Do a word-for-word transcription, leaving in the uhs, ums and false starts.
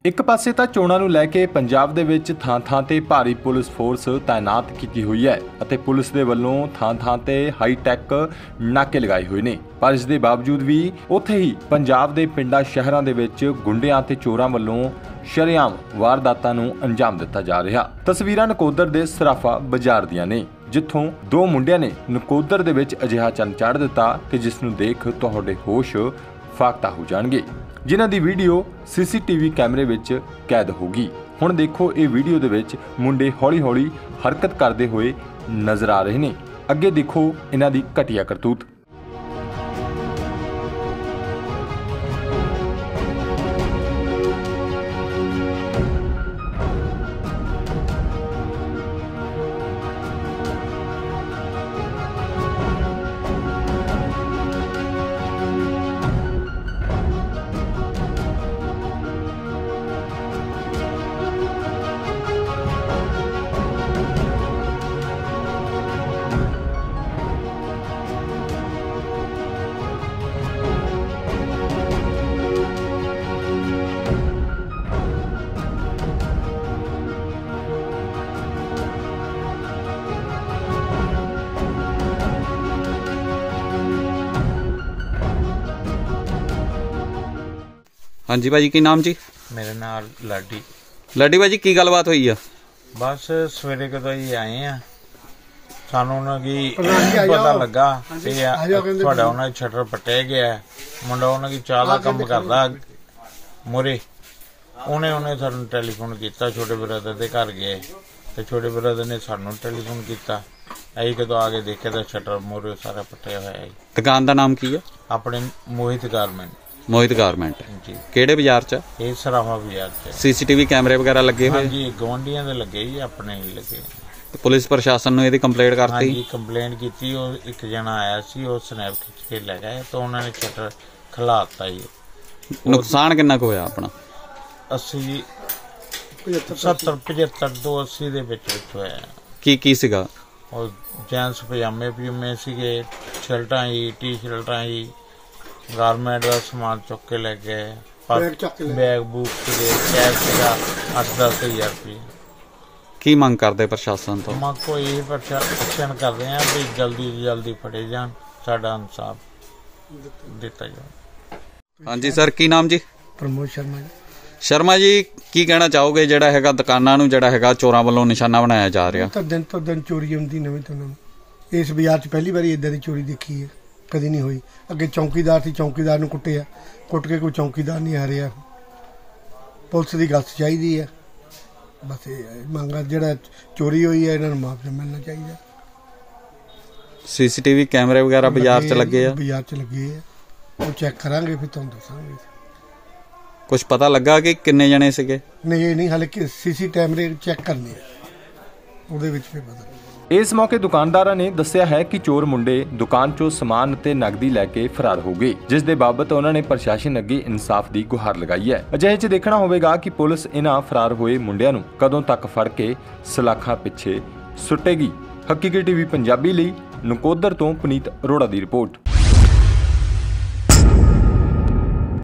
ਇੱਕ ਪਾਸੇ ਤਾਂ ਚੋਣਾਂ ਨੂੰ ਲੈ ਕੇ ਪੰਜਾਬ ਦੇ ਵਿੱਚ ਥਾਂ-ਥਾਂ ਤੇ ਭਾਰੀ ਪੁਲਿਸ ਫੋਰਸ ਤਾਇਨਾਤ ਕੀਤੀ ਹੋਈ ਹੈ ਅਤੇ ਪੁਲਿਸ ਦੇ ਵੱਲੋਂ ਥਾਂ-ਥਾਂ ਤੇ ਹਾਈ ਟੈਕ ਨਾਕੇ ਲਗਾਏ ਹੋਏ ਨੇ। ਪਰ ਇਸ ਦੇ ਬਾਵਜੂਦ ਵੀ ਉੱਥੇ ਹੀ ਪੰਜਾਬ ਦੇ ਪਿੰਡਾਂ ਸ਼ਹਿਰਾਂ ਦੇ ਵਿੱਚ ਗੁੰਡਿਆਂ ਤੇ ਚੋਰਾਂ ਵੱਲੋਂ ਸ਼ਰੇਆਮ ਵਾਰਦਾਤਾਂ ਨੂੰ ਅੰਜਾਮ ਦਿੱਤਾ ਜਾ ਰਿਹਾ। ਤਸਵੀਰਾਂ ਨਕੋਦਰ ਦੇ ਸਰਾਫਾ ਬਾਜ਼ਾਰ ਦੀਆਂ ਨੇ, ਜਿੱਥੋਂ ਦੋ ਮੁੰਡਿਆਂ ਨੇ ਨਕੋਦਰ ਦੇ ਵਿੱਚ ਅਜਿਹਾ ਚੰਨ ਚਾੜ ਦਿੱਤਾ ਕਿ ਜਿਸ ਨੂੰ ਦੇਖ ਤੁਹਾਡੇ ਹੋਸ਼ ਫਾਕਤਾ ਹੋ ਜਾਣਗੇ, ਜਿਨ੍ਹਾਂ ਦੀ ਵੀਡੀਓ ਸੀਸੀਟੀਵੀ ਕੈਮਰੇ ਵਿੱਚ ਕੈਦ ਹੋਗੀ। ਹੁਣ ਦੇਖੋ ਇਹ ਵੀਡੀਓ ਦੇ ਵਿੱਚ ਮੁੰਡੇ ਹੌਲੀ-ਹੌਲੀ ਹਰਕਤ ਕਰਦੇ ਹੋਏ ਨਜ਼ਰ ਆ ਰਹੇ ਨੇ। ਅੱਗੇ ਦੇਖੋ ਇਹਨਾਂ ਦੀ ਘਟੀਆ ਕਰਤੂਤ। हाँ जी भाजी, की नाम जी? मेरा नाम लाडी। लाडी भाजी, की गलबात हुई है? बस सवेरे कदों ही आए हैं, सानू ना की पता लगा कि थोड़ा उन्हें शटर पट्टिया गया है। मुंडा उन्हें चाह का काम करता मुरे, उन्हें उन्हें सानू टैलीफोन किया। छोटे ब्रदर के घर गए तो छोटे ब्रदर ने सानू टैलीफोन किया। अं कदों आके देखे तो शटर मुरे सारा पट्टिया हुआ है। दुकान का नाम की है? अपने मोहित गारमेंट। मोहित गारमेंट जी। केड़े बाजार च? ये सराफा बाजार च। सीसीटीवी कैमरे वगैरह लगे हुए? हाँ जी, गवांढियां दे लगे जी, अपने ही लगे। तो पुलिस प्रशासन ने इसकी कंप्लेंट करती? हाँ जी, कंप्लेंट की। एक जना आया सी, वो स्नैप खिंच के ले गए तो उन्होंने शटर खिलाता ही। नुकसान कितना को होया अपना? अस्सी सत्तर पचहत्तर दो अस्सी दे विच विच होया। की की सीगा? और जेंट्स पजामे पजूमे सीगे, शर्टां ही, टी शर्टां ही, गारमेंट का समान चुक के ले गए, बैग बूक सीगे, कैश सीगा अठ दस हजार रुपये। की मंग करते प्रशासन तो? मंग को यही प्रशासन कर रहे हैं भी जल्दी से जल्दी फड़े जान, साडा इंसाफ दिता जाए। हाँ जी सर, की नाम जी? प्रमोद शर्मा जी। शर्मा जी, की कहना चाहोगे ਜਿਹੜਾ ਹੈਗਾ ਦੁਕਾਨਾਂ ਨੂੰ ਜਿਹੜਾ ਹੈਗਾ ਚੋਰਾਂ ਵੱਲੋਂ ਨਿਸ਼ਾਨਾ ਬਣਾਇਆ ਜਾ ਰਿਹਾ? ਤਾਂ ਦਿਨ ਤੋਂ ਦਿਨ ਚੋਰੀ ਹੁੰਦੀ ਨਵੇਂ ਤੋਂ ਨਵੇਂ। ਇਸ ਬਾਜ਼ਾਰ 'ਚ ਪਹਿਲੀ ਵਾਰੀ ਇਦਾਂ ਦੀ ਚੋਰੀ ਦੇਖੀ ਹੈ, ਕਦੀ ਨਹੀਂ ਹੋਈ। ਅੱਗੇ ਚੌਂਕੀਦਾਰ ਸੀ, ਚੌਂਕੀਦਾਰ ਨੂੰ ਕੁੱਟਿਆ, ਕੁੱਟ ਕੇ ਕੋਈ ਚੌਂਕੀਦਾਰ ਨਹੀਂ ਆ ਰਿਹਾ। ਪੁਲਿਸ ਦੀ ਗੱਲ ਚਾਹੀਦੀ ਹੈ, ਬਸ ਇਹ ਮੰਗਾ ਜਿਹੜਾ ਚੋਰੀ ਹੋਈ ਹੈ ਇਹਨਾਂ ਨੂੰ ਮੁਆਵਜ਼ਾ ਮਿਲਣਾ ਚਾਹੀਦਾ। ਸੀਸੀਟੀਵੀ ਕੈਮਰੇ ਵਗੈਰਾ ਬਾਜ਼ਾਰ 'ਚ ਲੱਗੇ ਆ? ਬਾਜ਼ਾਰ 'ਚ ਲੱਗੇ ਆ, ਉਹ ਚੈੱਕ ਕਰਾਂਗੇ ਫਿਰ ਤੁਹਾਨੂੰ ਦੱਸਾਂਗੇ। ਕੁਝ ਪਤਾ ਲੱਗਾ ਕਿ ਕਿੰਨੇ ਜਣੇ ਸੀਗੇ? ਨਹੀਂ ਇਹ ਨਹੀਂ, ਹਾਲੇ ਸੀਸੀ ਕੈਮਰੇ ਚੈੱਕ ਕਰਨੇ ਆ, ਉਹਦੇ ਵਿੱਚ ਫਿਰ ਪਤਾ। ਇਸ ਮੌਕੇ ਦੁਕਾਨਦਾਰਾਂ ਨੇ ਦੱਸਿਆ ਹੈ ਕਿ ਚੋਰ ਮੁੰਡੇ ਦੁਕਾਨ 'ਚੋਂ ਸਮਾਨ ਅਤੇ ਨਕਦੀ ਲੈ ਕੇ ਫਰਾਰ ਹੋ ਗਏ, ਜਿਸ ਦੇ ਬਾਬਤ ਉਹਨਾਂ ਨੇ ਪ੍ਰਸ਼ਾਸਨ ਅੱਗੇ ਇਨਸਾਫ ਦੀ ਗੁਹਾਰ ਲਗਾਈ ਹੈ। ਅਜਿਹੇ 'ਚ ਦੇਖਣਾ ਹੋਵੇਗਾ ਕਿ ਪੁਲਿਸ ਇਹਨਾਂ ਫਰਾਰ ਹੋਏ ਮੁੰਡਿਆਂ ਨੂੰ ਕਦੋਂ ਤੱਕ ਫੜ ਕੇ ਸਲਾਖਾਂ ਪਿੱਛੇ ਸੁੱਟੇਗੀ। ਹਕੀਕੀ ਟੀਵੀ ਪੰਜਾਬੀ ਲਈ ਨਕੋਦਰ ਤੋਂ ਪੁਨੀਤ ਅਰੋੜਾ ਦੀ ਰਿਪੋਰਟ।